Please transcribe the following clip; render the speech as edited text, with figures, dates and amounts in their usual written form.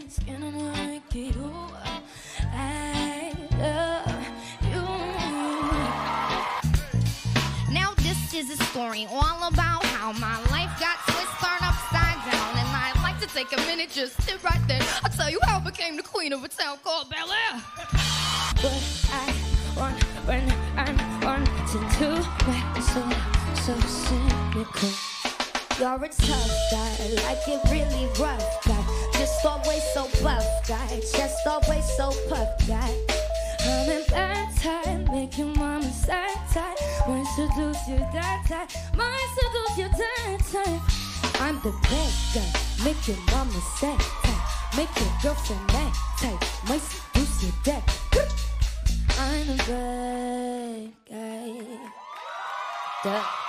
skin on a Ricky. Ooh, I love you. Now this is a story all about how my life got turned upside down, and I'd like to take a minute, just sit right there. I'll tell you how I became the queen of a town called Bel Air. But I want when I'm wanting to make so cynical. You're a tough guy, like it really rough guy. Just always so buff guy, just always so puff guy. I'm in bad time, make your mama sad time. Might seduce you that time, might seduce you that time. I'm the bad guy, make your mama sad time. Make your girlfriend mad tight, might seduce you that. I'm a bad guy. Duh.